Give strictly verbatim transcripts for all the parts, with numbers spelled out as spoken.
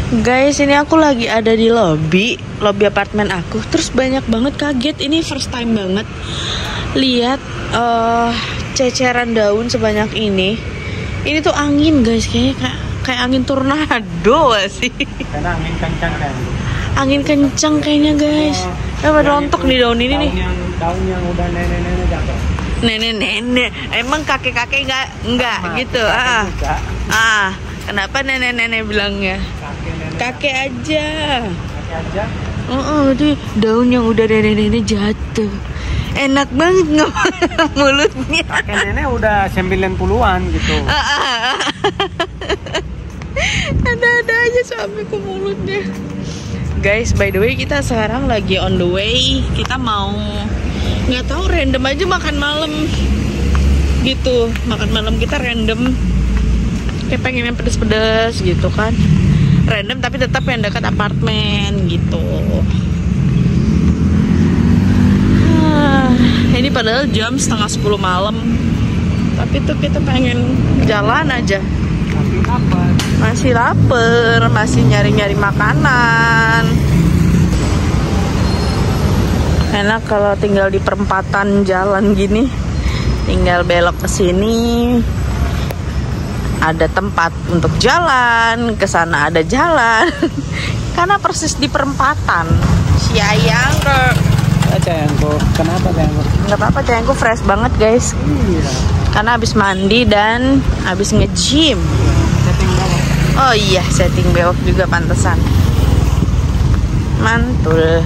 Guys, ini aku lagi ada di lobby lobby apartemen aku. Terus banyak banget, kaget. Ini first time banget lihat uh, ceceran daun sebanyak ini. Ini tuh angin guys, kayaknya kayak, kayak angin tornado sih. Karena angin kencang kan. Angin kencang kayaknya guys. Ya pada rontok nih daun ini nih. Yang daun yang udah nenek-nenek jatuh. Nenek-nenek, emang kakek-kakek nggak nggak gitu. Ah, ah, kenapa nenek-nenek bilangnya? Kakek aja. Kakek aja. Oh, oh di daun yang udah nenek-nenek jatuh. Enak banget nggak mulutnya. Kakek nenek udah sembilan puluhan gitu. Ada-ada aja sampai ke mulutnya. Guys, by the way kita sekarang lagi on the way. Kita mau nggak tahu random aja makan malam gitu. Makan malam kita random. Kayak pengen yang pedes-pedes gitu kan. Random tapi tetap yang dekat apartemen gitu. Ah, ini padahal jam setengah sepuluh malam. Tapi tuh kita pengen jalan aja. Masih lapar. Masih lapar, masih nyari-nyari makanan. Enak kalau tinggal di perempatan jalan gini. Tinggal belok ke sini. Ada tempat untuk jalan, ke sana ada jalan. Karena persis di perempatan. Siayang ke. Cayangku, kenapa cayangku? Nggak apa-apa, cayangku fresh banget guys. Iya. Karena habis mandi dan habis nge-gym. Setting bewok. Oh iya, setting bewok juga pantesan. Mantul.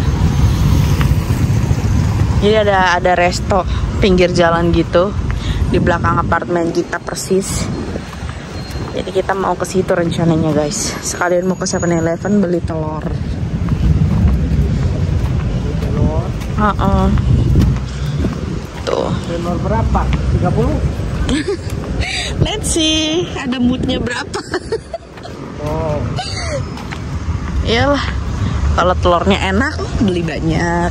Jadi ada ada resto pinggir jalan gitu di belakang apartemen kita persis. Jadi kita mau ke situ rencananya guys. Sekalian mau ke seven eleven beli telur. Telur. Uh -uh. Tuh. Telur berapa? tiga puluh? Let's see, ada moodnya berapa? Oh. Iyalah, kalau telurnya enak beli banyak.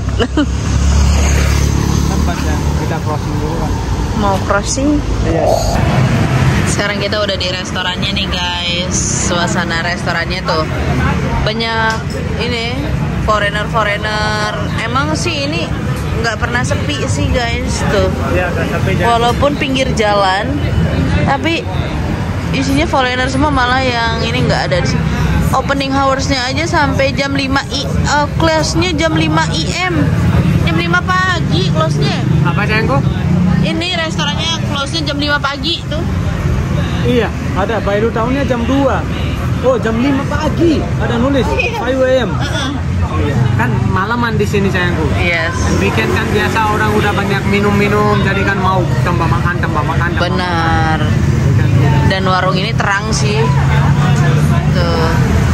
Tempat ya, kita crossing dulu kan. Mau crossing? Yes. Sekarang kita udah di restorannya nih guys. Suasana restorannya tuh banyak ini foreigner-foreigner. Emang sih ini nggak pernah sepi sih guys tuh. Iya, nggak sepi. Walaupun pinggir jalan, tapi isinya foreigner semua, malah yang ini nggak ada di sini. Opening hours-nya aja sampai jam lima i, uh, close-nya jam lima i m. Jam lima pagi close-nya. Apa cayangku? Ini restorannya close-nya jam lima pagi tuh. Iya, ada baru tahunnya jam dua. Oh, jam lima pagi. Ada nulis lima a m. Uh-uh. Iya. Kan malaman di sini sayangku. Yes. Weekend kan biasa orang udah banyak minum-minum, jadi kan mau tambah makan, tambah makan. Tambah Benar. makan. Dan warung ini terang sih. Tuh.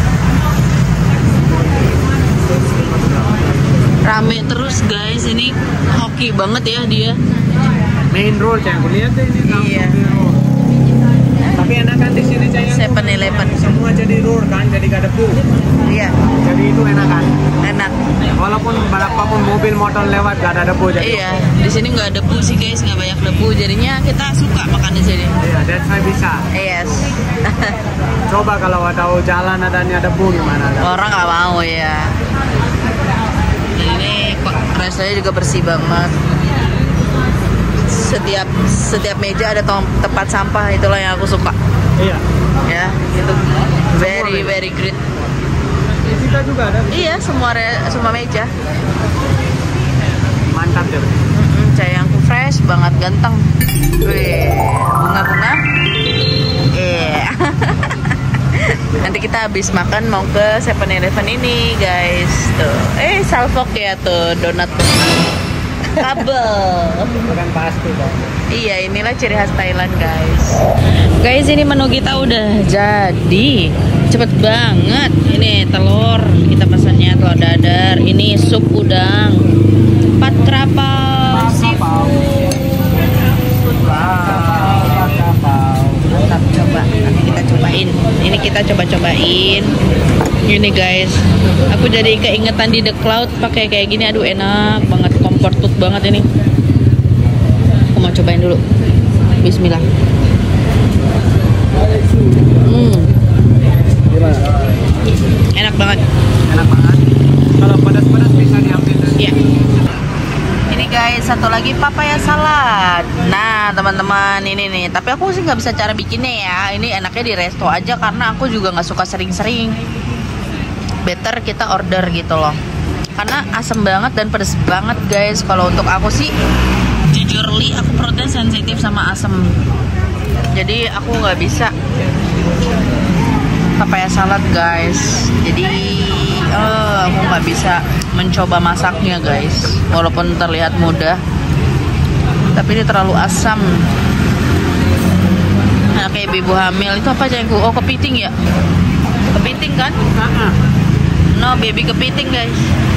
Rame terus guys, ini hoki banget ya dia. Main road sayangku, lihat deh ini. Iya. Road. Tapi enak kan di sini sayangku. seven eleven. Semua jadi road kan, jadi gak debu. Iya. Jadi itu enak kan. Enak. Walaupun berapapun mobil motor lewat gak ada debu jadi. Iya, di sini nggak debu sih guys, nggak banyak debu, jadinya kita suka makan di sini. Iya, that's why bisa. Yes. Coba kalau tahu jalan adanya debu gimana? Orang nggak mau ya. Dan ini kok restonya juga bersih banget. Setiap setiap meja ada tempat sampah, itulah yang aku suka. Iya. Ya, itu very very great. Di kita juga ada. Iya, semua re, semua meja. Mantap deh. Mm-mm, cayangku fresh banget, ganteng. Wih, bunga-bunga. Iya. Nanti kita habis makan mau ke seven eleven ini, guys. Tuh. Eh, salfok ya tuh, donat. Kabel. Bukan pasti dong. Iya, inilah ciri khas Thailand, guys. Guys, ini menu kita udah jadi. Cepet banget. Ini telur, kita pesannya telur dadar. Ini sup udang. Pat krapau seafood. Mantap, coba. Nanti kita cobain. Ini kita coba-cobain. Ini guys, aku jadi keingetan di The Cloud pakai kayak gini. Aduh, enak banget, comfort food banget ini. Aku mau cobain dulu. Bismillah. Hmm. banget. Enak banget. Kalau pedas-pedas bisa diambil. Iya. Ini guys, satu lagi papaya salad. Nah teman-teman, ini nih. Tapi aku sih nggak bisa cara bikinnya ya. Ini enaknya di resto aja karena aku juga nggak suka sering-sering. Better kita order gitu loh. Karena asem banget dan pedes banget guys. Kalau untuk aku sih, jujur li, aku perutnya sensitif sama asem. Jadi aku nggak bisa papaya salad guys. Jadi uh, aku nggak bisa mencoba masaknya guys. Walaupun terlihat mudah, tapi ini terlalu asam. Nah kayak ibu hamil itu apa Cengku? Oh kepiting ya? Kepiting kan? No baby kepiting guys.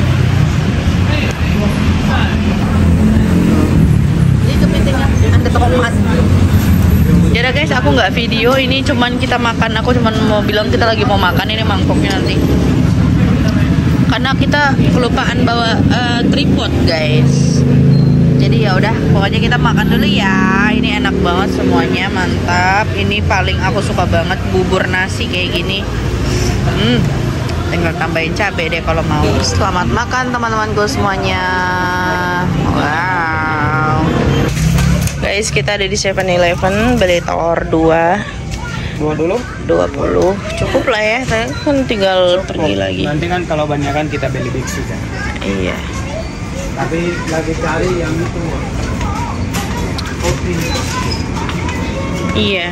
Ini kepitingnya ada tomat. Jadi guys, aku nggak video ini, cuman kita makan. Aku cuman mau bilang kita lagi mau makan. Ini mangkoknya nanti. Karena kita kelupaan bawa uh, tripod guys. Jadi ya udah, pokoknya kita makan dulu ya. Ini enak banget semuanya, mantap. Ini paling aku suka banget bubur nasi kayak gini. Hmm, tinggal tambahin cabai deh kalau mau. Selamat makan teman-temanku semuanya. Wow. Guys, kita ada di seven eleven, beli telur dua. Dua dulu? dua puluh. Cukup lah ya, saya kan tinggal Cukup. pergi lagi. Nanti kan kalau banyak kan kita beli biksi kan. Iya. Tapi lagi cari yang itu. Kopi. Iya.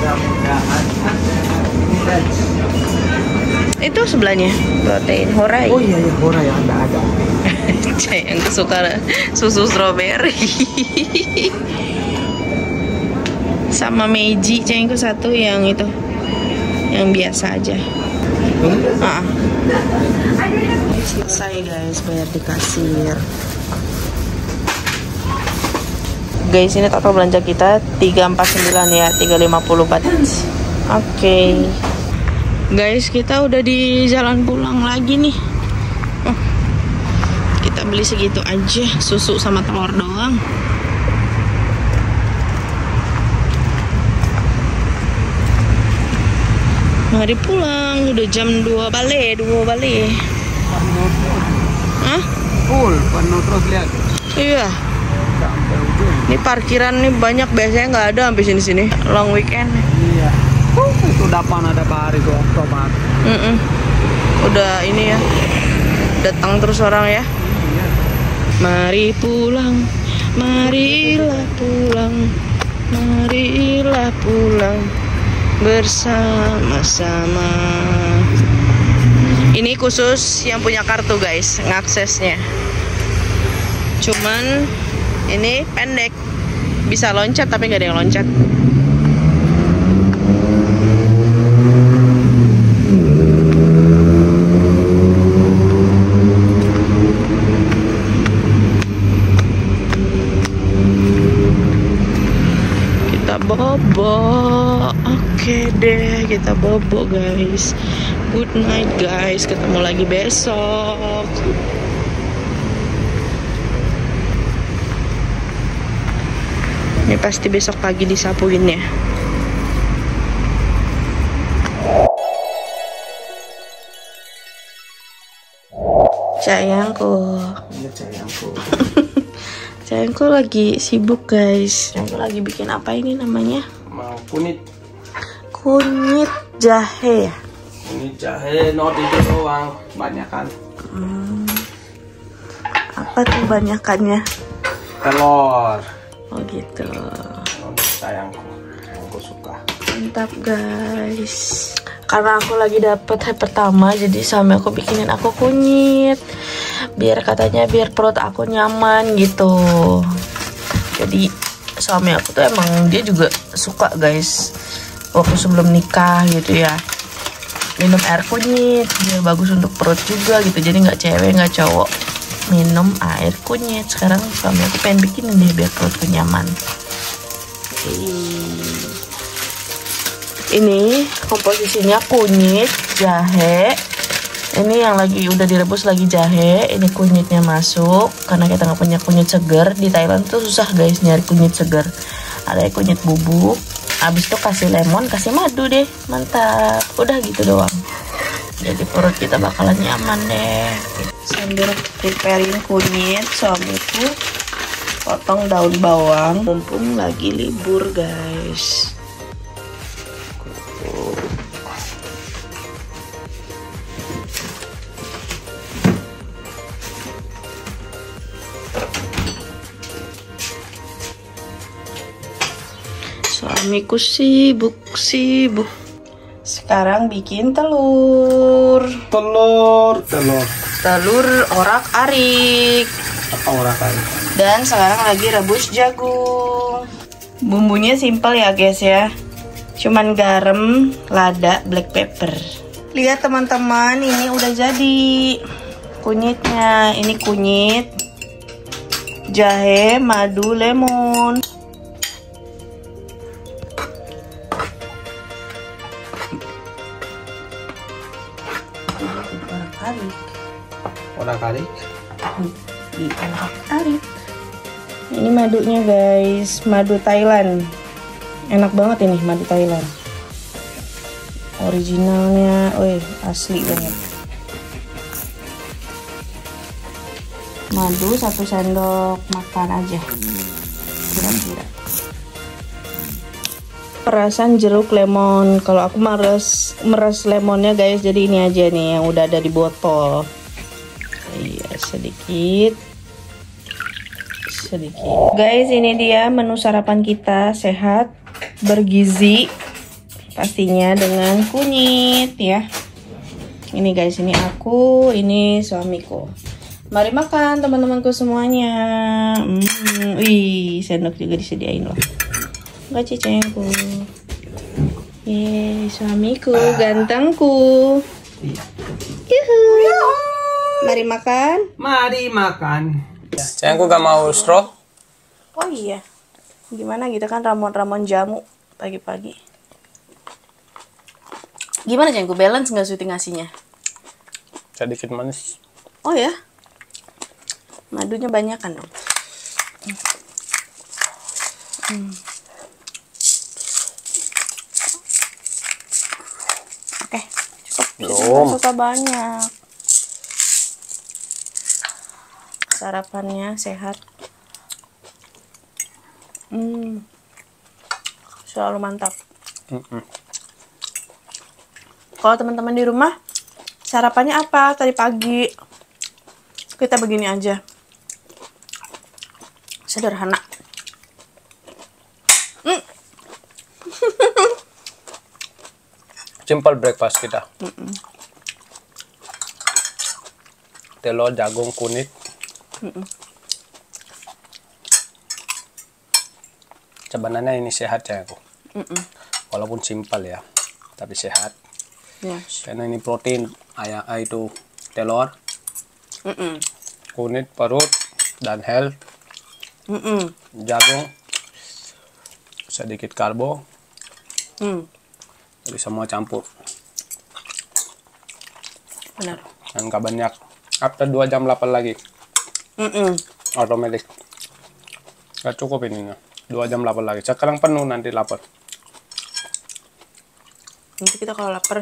Itu sebelahnya protein Horai. Oh iya, iya Horai ada ada. Yang kesuka susu strawberry. Sama Meiji, cengku satu yang itu, yang biasa aja. Hmm? Ah. Selesai guys, bayar di kasir. Guys, ini total belanja kita tiga empat sembilan ya, tiga lima puluh baht. Oke. Okay. Guys, kita udah di jalan pulang lagi nih. Oh. Kita beli segitu aja, susu sama telur doang. Mari pulang, udah jam dua balik, dua balik. Hah? Full, penuh terus lihat. Iya. Ini parkiran nih banyak, biasanya nggak ada sampai sini-sini. Long weekend. Iya. Uh, itu depan ada Pak Hari tuh, Oktober. Mm -mm. Udah ini ya, datang terus orang ya. Iya. Mari pulang, marilah pulang, marilah pulang bersama-sama. Ini khusus yang punya kartu guys, ngaksesnya. Cuman ini pendek, bisa loncat tapi nggak ada yang loncat. Kita bobo. Oke deh, kita bobo guys. Good night guys, ketemu lagi besok. Ini pasti besok pagi disapuin ya. Sayangku. Iya sayangku. Sayangku lagi sibuk guys. Sayangku lagi bikin apa ini namanya? Mau kunyit. Kunyit jahe ya? Kunyit jahe, not itu doang, banyakan. Hmm. Apa tuh banyakannya? Telur. Oh gitu. Oh, sayangku, aku suka. Mantap guys. Karena aku lagi dapet hari pertama, jadi suami aku bikinin aku kunyit. Biar katanya biar perut aku nyaman gitu. Jadi suami aku tuh emang dia juga suka guys. Waktu sebelum nikah gitu ya, minum air kunyit, dia bagus untuk perut juga gitu. Jadi nggak cewek nggak cowok minum air kunyit. Sekarang suami aku pengen bikinin deh biar perutku nyaman. Ini komposisinya kunyit, jahe. Ini yang lagi udah direbus lagi jahe. Ini kunyitnya masuk karena kita nggak punya kunyit segar. Di Thailand tuh susah guys nyari kunyit segar. Ada kunyit bubuk. Habis itu kasih lemon, kasih madu deh. Mantap. Udah gitu doang. Jadi perut kita bakalan nyaman deh. Sambil preparing kunyit, suamiku potong daun bawang. Mumpung lagi libur guys. Suamiku sibuk-sibuk. Sekarang bikin telur. Telur, telur. Telur orak-arik. Apa orak-arik? Dan sekarang lagi rebus jagung. Bumbunya simpel ya guys ya. Cuman garam, lada, black pepper. Lihat teman-teman, ini udah jadi kunyitnya. Ini kunyit, jahe, madu, lemon. Orak-arik. Orak-arik. Orak-arik. Ini madunya guys, madu Thailand. Enak banget ini madu Thailand. Originalnya, wih asli banget. Madu satu sendok makan aja. Kira-kira. Perasan jeruk lemon. Kalau aku meres meres lemonnya guys, jadi ini aja nih yang udah ada di botol. Iya, sedikit. Sedikit. Guys, ini dia menu sarapan kita, sehat, bergizi. Pastinya dengan kunyit ya. Ini guys, ini aku, ini suamiku. Mari makan teman-temanku semuanya. Hmm, wih, sendok juga disediain loh. Enggak cicengku. Yeay, suamiku, gantengku. Yuhu. Mari makan. Mari makan. Sayangku gak mau straw. Oh iya. Gimana gitu kan ramon-ramon jamu pagi-pagi. Gimana sayangku, balance nggak syuting ngasihnya? Sedikit manis. Oh ya. Madunya banyak kan dong. Hmm. Oke, cukup. Belum. Suka banyak. Sarapannya sehat. Hmm. Selalu mantap. Mm -mm. Kalau teman-teman di rumah sarapannya apa tadi pagi? Kita begini aja. Sederhana. Mm. Simple breakfast kita. Mm -mm. Telur, jagung, kunyit. Mm -mm. Sebenarnya ini sehat ya aku. Mm -mm. Walaupun simpel ya, tapi sehat. Yes. Karena ini protein, ayam itu telur, Mm -mm. kunyit, perut, dan health. Mm -mm. Jagung, sedikit karbo. Mm. Jadi semua campur. Benar. Dan gak banyak. After dua jam lapar lagi. Mm -mm. Otomatis. Gak cukup ininya. dua jam lapar lagi. Sekarang penuh nanti lapar. Nanti kita kalau lapar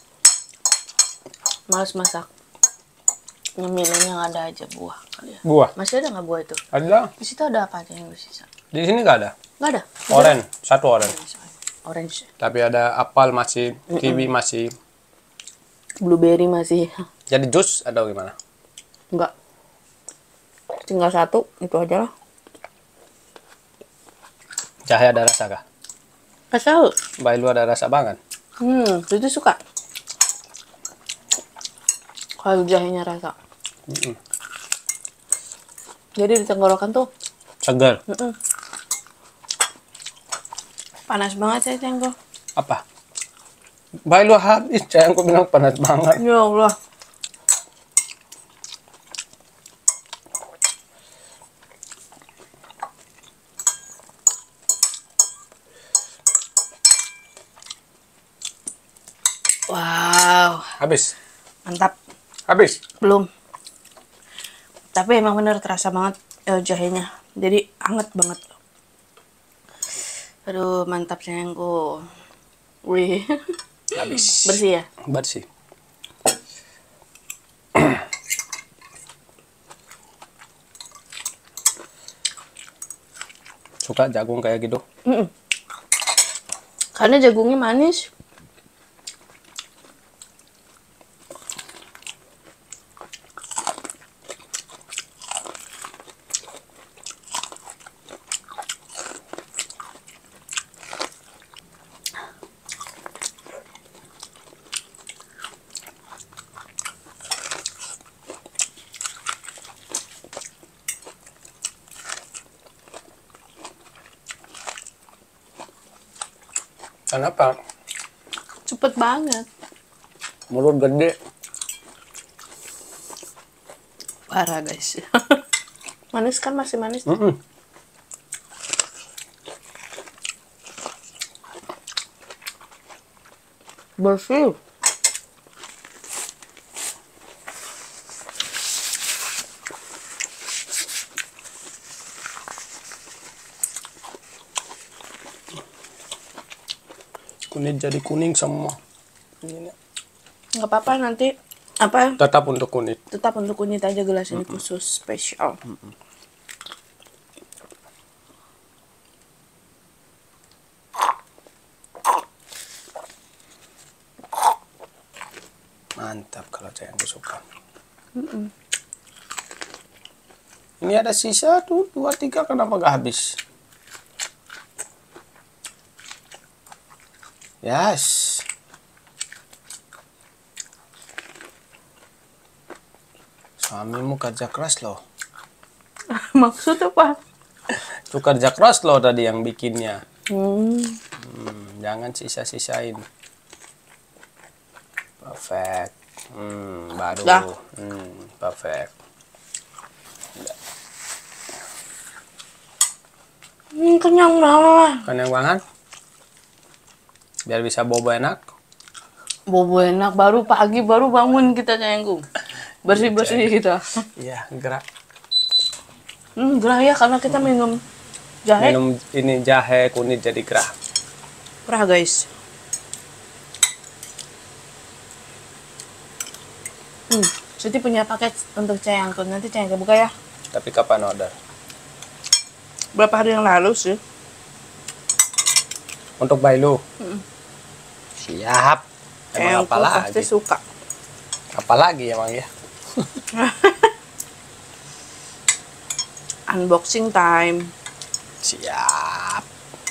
males masak. Nyemilin yang ada aja buah kali ya. Buah? Masih ada nggak buah itu? Ada. Di situ ada apa aja yang bersisa? Di sini gak ada. Nggak ada. Orange. Satu orange. Orange. Tapi ada apel masih, kiwi masih. Blueberry masih. Jadi jus atau gimana? Enggak. Tinggal satu, itu aja lah. Jahe ada rasa kah? Asal. Bayi lu ada rasa banget. Hmm, itu suka. Kalau jahenya rasa. Mm -mm. Jadi di tenggorokan tuh. Segar. Mm -mm. Panas banget saya cengko. Apa? Bayi lu habis. Saya aku bilang panas banget. Ya Allah. Wow. Habis. Mantap. Habis. Belum. Tapi emang bener terasa banget eh, jahenya. Jadi anget banget. Aduh, mantap sayangku. Wih. Habis. Bersih ya? Bersih. Suka jagung kayak gitu. Mm-mm. Karena jagungnya manis. Kenapa? Cepet banget. Mulut gede. Parah guys. Manis kan, masih manis. Mm-mm. Bersih. Kuning jadi kuning semua. Ini Nggak apa-apa, nanti apa tetap untuk kunyit. tetap untuk kunyit aja, gelas ini khusus spesial. Mantap kalau sayangku suka. Ini ada sisa tuh dua tiga, kenapa gak habis? Yes. Suamimu kerja keras loh. Maksud apa? Itu kerja keras loh tadi yang bikinnya. Hmm. Hmm, jangan sisa-sisain. Perfect. Hmm, baru. Dah. Hmm, perfect. Hmm, kenyang banget. Kenyang banget. Biar bisa bobo enak. Bobo enak, baru pagi baru bangun kita sayangku. Bersih-bersih kita. Iya, gerak. Hmm, gerah ya karena kita minum jahe. Minum ini jahe kunyit jadi gerah. Gerah guys. Hmm, Siti punya paket untuk cayangku. Nanti cayangku buka ya. Tapi kapan order? Berapa hari yang lalu sih? Untuk Bailu. Hmm. Siap. Emang Cayangku apa pasti lagi? suka. Apalagi emang ya? Unboxing time. Siap.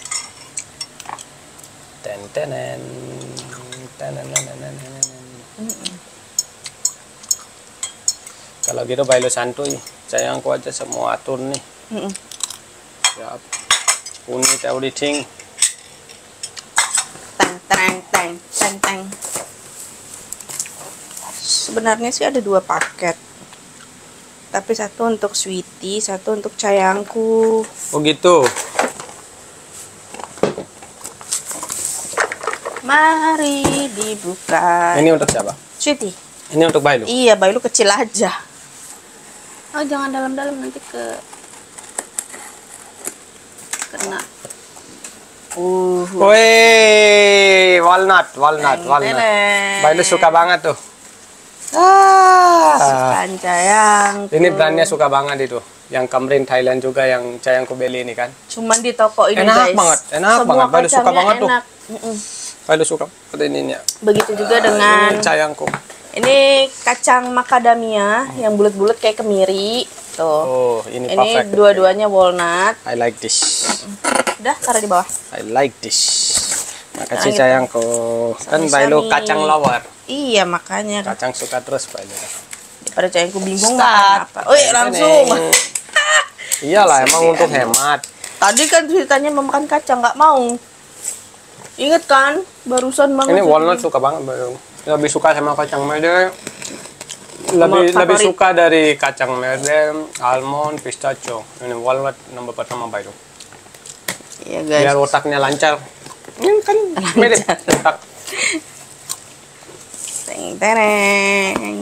Ten tenen. Tenenenenenenen. Kalau gitu Bailu santuy. Sayangku aja semua atur nih. Mm-mm. Siap. Kunyit everything. Teng teng teng teng teng. Sebenarnya sih ada dua paket. Tapi satu untuk Sweetie, satu untuk cayangku. Oh gitu. Mari dibuka. Ini untuk siapa? Sweetie. Ini untuk Bailu. Iya, Bailu kecil aja. Oh, jangan dalam-dalam, nanti ke kena. Uh. Woi, walnut, walnut, walnut. Teng. Bailu suka banget tuh. Ah. Kan cayang. Ini brandnya suka banget itu. Yang Kamrin Thailand juga yang sayangku beli ini kan. Cuman di toko ini Enak guys. banget, enak Semua banget. Bailu suka kacangnya banget tuh. enak. Mm-mm. Bailu suka seperti ininya. Begitu juga Ah, dengan ini sayangku. ini kacang macadamia yang bulat-bulat kayak kemiri. Tuh. Oh, ini, Ini perfect. dua-duanya walnut. I like this. Udah, taruh di bawah. I like this. Makasih Nah, sayangku. Kan Sami-sami. Bailu kacang lover. Iya, makanya Kacang suka terus Bailu. daripada cayangku bingung Start. makan apa. Oh, iya, langsung. Iyalah, emang untuk hemat. Tadi kan ceritanya mau makan kacang, nggak mau. Ingat kan? Barusan banget. Ini tadi. walnut suka banget Bailu. Lebih suka sama kacang mede. Nomor Lebih lebih favorit. suka dari kacang mede, almond, pistachio. Ini walnut nomor pertama Bailu. Iya, guys. Biar otaknya lancar. Ini kan mirip otak. Teng tereng.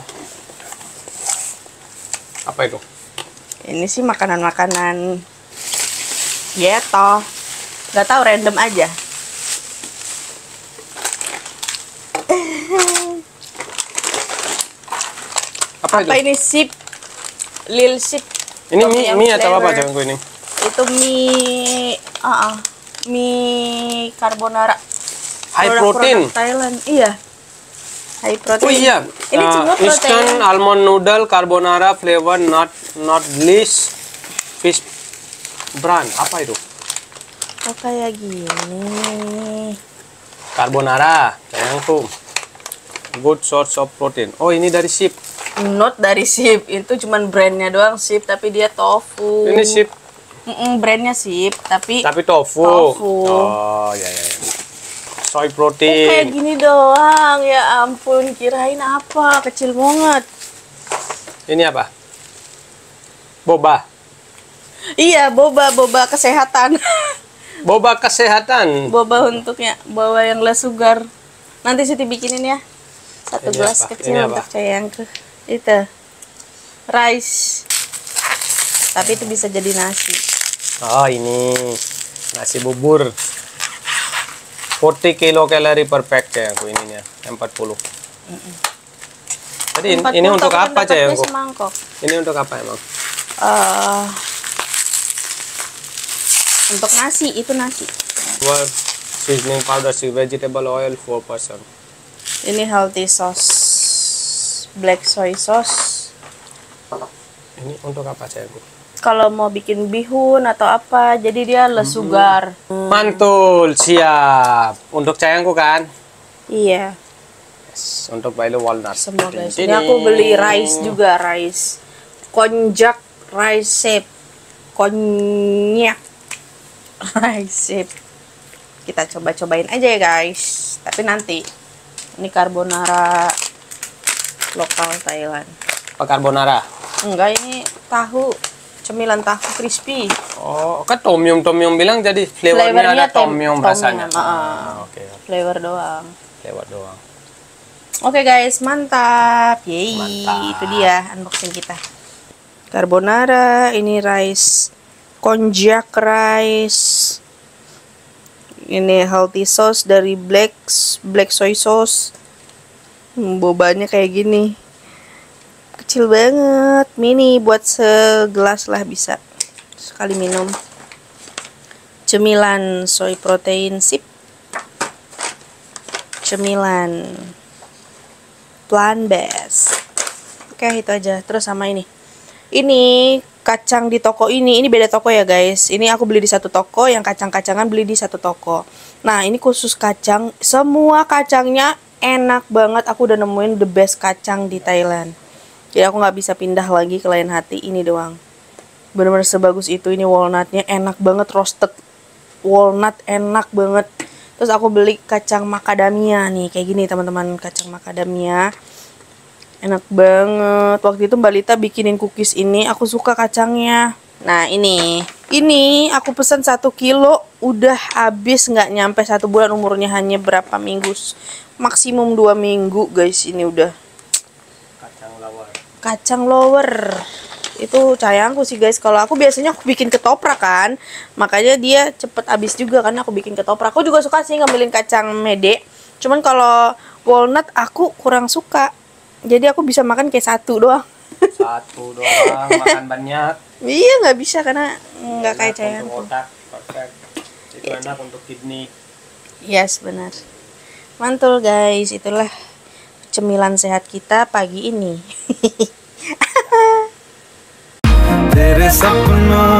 Apa itu? Ini sih makanan-makanan gitu. Nggak tahu, random aja. Apa, Apa itu? ini sip? Lil sip. Ini Tom mie, yum mie atau apa flavor. sayangku ini? Itu mie, ah, uh, mie carbonara. High Produk-produk protein. Thailand, iya. High protein. Oh iya. Ini Uh, semua protein. instant almond noodle carbonara flavor not not least fish brand. Apa itu? Oh kayak gini. Carbonara, sayangku. Good source of protein. Oh ini dari Sip. Not dari Sip, itu cuman brandnya doang Sip, tapi dia tofu. Ini Sip. Mm-mm, brandnya Sip, tapi Tapi tofu. Tofu. Oh ya ya. ya. Soy Oh, protein. kayak gini doang. Ya ampun, kirain apa? Kecil banget. Ini apa? Boba. Iya, boba, boba kesehatan. Boba kesehatan. Boba untuknya, boba yang less sugar. Nanti Siti bikinin ya. Satu Ini gelas apa? kecil Ini untuk apa? sayangku. Itu rice. Tapi itu bisa jadi nasi. Oh ini nasi bubur. empat puluh kilo kalori per pack sayangku ininya. empat puluh. Jadi in- ini untuk tapi kan apa dapatnya sayangku? semangkok. Ini untuk apa emang? Eh, untuk nasi, itu nasi. Well, seasoning powder, sea vegetable oil four percent. Ini healthy sauce, black soy sauce. Ini untuk apa sayangku? Kalau mau bikin bihun atau apa, jadi dia less sugar. Mantul, siap. Untuk sayangku kan? Iya, Yes. Untuk Bailo walnut. semua guys. Ini aku beli rice juga, rice. Konjak rice shape. Konyak rice shape. Kita coba-cobain aja ya guys. Tapi nanti ini carbonara lokal Thailand. Apa carbonara? Enggak, ini tahu, cemilan tahu crispy. Oh, kan tom yum tom yum bilang jadi flavornya Flavornya ada tom tem- yum tom rasanya. yum, ah. Ah, Oke, Flavor doang. lewat doang. Oke guys, mantap. Yeay, Mantap. itu dia unboxing kita. Carbonara, ini rice konjak rice. Ini healthy sauce dari black black soy sauce. Hmm, bobanya kayak gini. Kecil banget, mini, buat segelas lah bisa. Sekali minum. Cemilan soy protein Sip. Cemilan plant based. Oke, itu aja. Terus sama ini. Ini kacang di toko ini. Ini beda toko ya, guys. Ini aku beli di satu toko, yang kacang-kacangan beli di satu toko. Nah, ini khusus kacang. Semua kacangnya enak banget. Aku udah nemuin the best kacang di Thailand. Jadi aku nggak bisa pindah lagi ke lain hati. Ini doang. Bener-bener sebagus itu. Ini walnutnya enak banget, roasted walnut enak banget. Terus aku beli kacang macadamia nih, kayak gini teman-teman, kacang macadamia. Enak banget. Waktu itu Mbak Lita bikinin cookies ini, aku suka kacangnya. Nah ini, ini aku pesan satu kilo, udah habis nggak nyampe satu bulan, umurnya hanya berapa minggu, maksimum dua minggu guys. Ini udah Kacang lawar. kacang lower. Itu sayangku sih guys. Kalau aku biasanya aku bikin ketoprak kan, makanya dia cepet habis juga karena aku bikin ketoprak. Aku juga suka sih ngambilin kacang mede, cuman kalau walnut aku kurang suka, jadi aku bisa makan kayak satu doang. Satu doang, makan banyak. Iya, nggak bisa karena nggak kayak Enak sayangku. untuk otak, perfect. Itu enak untuk kidney. Yes, benar. Mantul guys, itulah cemilan sehat kita pagi ini. तेरे सपनों